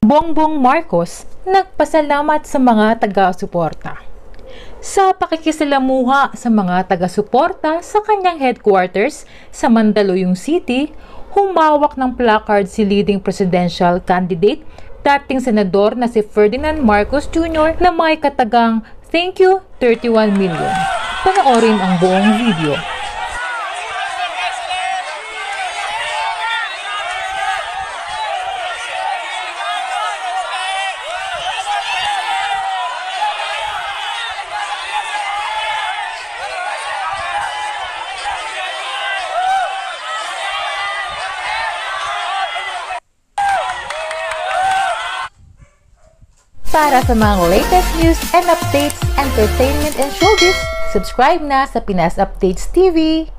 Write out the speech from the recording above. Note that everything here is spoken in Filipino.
Bongbong Marcos nagpasalamat sa mga taga-suporta. Sa pakikisalamuha sa mga taga-suporta sa kanyang headquarters sa Mandaluyong City, humawak ng placard si leading presidential candidate, dating senador na si Ferdinand Marcos Jr. na may katagang "Thank you, 31 million." Panoorin ang buong video. Para sa mga latest news and updates, entertainment and showbiz, subscribe na sa Pinas Updates TV!